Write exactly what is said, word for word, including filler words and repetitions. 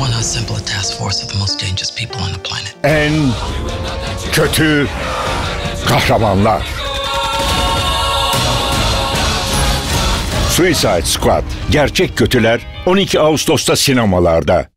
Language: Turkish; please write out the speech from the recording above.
want to assemble a task force of the most dangerous people on the planet. En kötü kahramanlar. Suicide Squad, Gerçek Kötüler on iki Ağustos'ta sinemalarda.